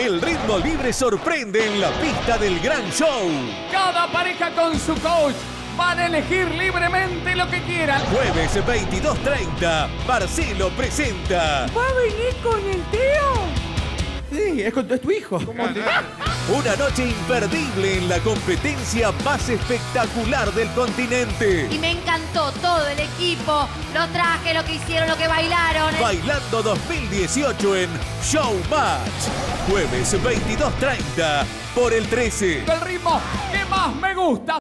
El ritmo libre sorprende en la pista del gran show. Cada pareja con su coach van a elegir libremente lo que quieran. Jueves 22:30, Marcelo presenta. ¿Va a venir con el tío? Sí, es tu hijo. Una noche imperdible en la competencia más espectacular del continente. Y me encantó todo el equipo, los trajes, lo que hicieron, lo que bailaron. Bailando 2018 en Showmatch. Jueves 22:30 por el 13. El ritmo que más me gusta.